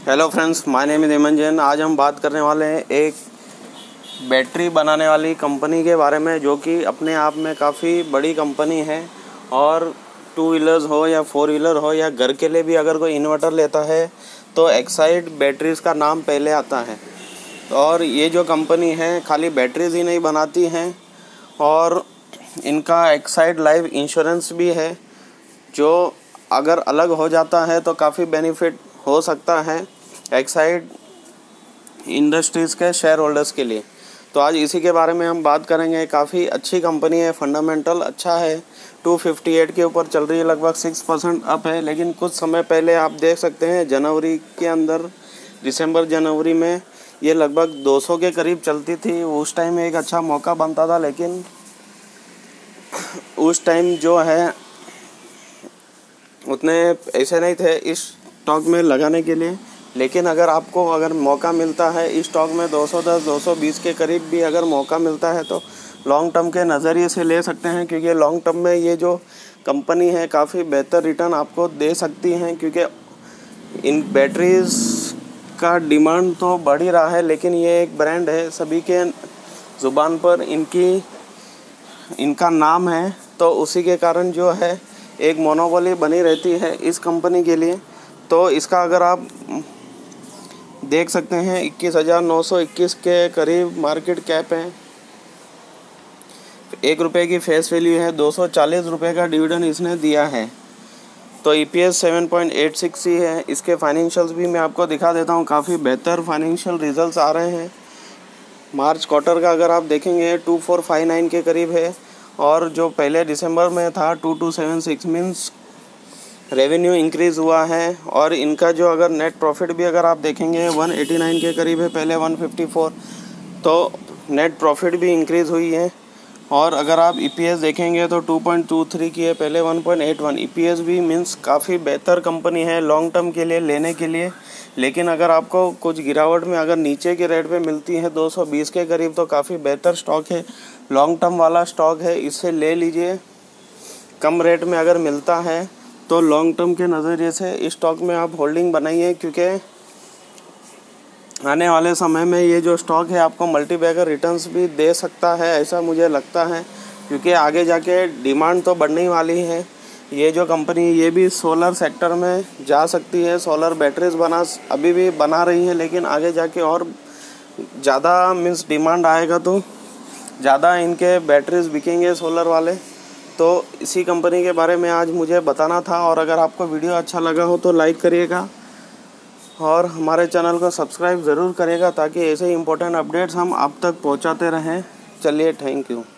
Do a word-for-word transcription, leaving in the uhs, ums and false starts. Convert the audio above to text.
Hello friends, my name is Jain. आज हम बात करने वाले हैं एक बैटरी बनाने वाली कंपनी के बारे में, जो कि अपने आप में काफ़ी बड़ी कंपनी है। और टू व्हीलर्स हो या फोर व्हीलर हो या घर के लिए भी अगर कोई इन्वर्टर लेता है तो एक्साइड बैटरीज़ का नाम पहले आता है। और ये जो कंपनी है खाली बैटरीज ही नहीं बनाती हैं, और इनका एक्साइड लाइफ इंश्योरेंस भी है, जो अगर अलग हो जाता है तो काफ़ी बेनिफिट हो सकता है एक्साइड इंडस्ट्रीज़ के शेयर होल्डर्स के लिए। तो आज इसी के बारे में हम बात करेंगे। काफ़ी अच्छी कंपनी है, फंडामेंटल अच्छा है, टू फिफ्टी एट के ऊपर चल रही है, लगभग सिक्स परसेंट अप है। लेकिन कुछ समय पहले आप देख सकते हैं जनवरी के अंदर, दिसंबर जनवरी में ये लगभग दो सौ के करीब चलती थी। उस टाइम एक अच्छा मौका बनता था, लेकिन उस टाइम जो है उतने ऐसे नहीं थे इस स्टॉक में लगाने के लिए। लेकिन अगर आपको अगर मौका मिलता है इस स्टॉक में दो सौ दस दो सौ बीस के करीब भी अगर मौका मिलता है तो लॉन्ग टर्म के नज़रिए से ले सकते हैं, क्योंकि लॉन्ग टर्म में ये जो कंपनी है काफ़ी बेहतर रिटर्न आपको दे सकती हैं। क्योंकि इन बैटरीज़ का डिमांड तो बढ़ ही रहा है, लेकिन ये एक ब्रांड है, सभी के ज़ुबान पर इनकी इनका नाम है, तो उसी के कारण जो है एक मोनोपोली बनी रहती है इस कंपनी के लिए। तो इसका अगर आप देख सकते हैं इक्कीस हज़ार नौ सौ इक्कीस के करीब मार्केट कैप है, एक रुपये की फेस वैल्यू है, दो सौ चालीस रुपये का डिविडेंड इसने दिया है। तो E P S seven point eight six ही है। इसके फाइनेंशियल्स भी मैं आपको दिखा देता हूँ, काफ़ी बेहतर फाइनेंशियल रिजल्ट्स आ रहे हैं। मार्च क्वार्टर का अगर आप देखेंगे टू फोर फाइव नाइन के करीब है, और जो पहले दिसंबर में था two two seven six means revenue increase हुआ है। और इनका जो अगर नेट प्रॉफिट भी अगर आप देखेंगे वन एटी नाइन के करीब है, पहले वन फिफ्टी फोर, तो नेट प्रॉफिट भी इंक्रीज़ हुई है। और अगर आप ई पी एस देखेंगे तो टू पॉइंट टू थ्री की है, पहले one point eight one. E P S भी मीन्स काफ़ी बेहतर कंपनी है लॉन्ग टर्म के लिए लेने के लिए। लेकिन अगर आपको कुछ गिरावट में अगर नीचे के रेट पे मिलती है दो सौ बीस के करीब, तो काफ़ी बेहतर स्टॉक है, लॉन्ग टर्म वाला स्टॉक है, इससे ले लीजिए। कम रेट में अगर मिलता है तो लॉन्ग टर्म के नज़रिए से इस स्टॉक में आप होल्डिंग बनाइए, क्योंकि आने वाले समय में ये जो स्टॉक है आपको मल्टीबैगर रिटर्न्स भी दे सकता है, ऐसा मुझे लगता है। क्योंकि आगे जाके डिमांड तो बढ़ने वाली है। ये जो कंपनी ये भी सोलर सेक्टर में जा सकती है, सोलर बैटरीज बना अभी भी बना रही है, लेकिन आगे जाके और ज़्यादा मीन्स डिमांड आएगा तो ज़्यादा इनके बैटरीज बिकेंगे सोलर वाले। तो इसी कंपनी के बारे में आज मुझे बताना था। और अगर आपको वीडियो अच्छा लगा हो तो लाइक करिएगा और हमारे चैनल को सब्सक्राइब ज़रूर करिएगा, ताकि ऐसे ही इम्पोर्टेंट अपडेट्स हम आप तक पहुंचाते रहें। चलिए, थैंक यू।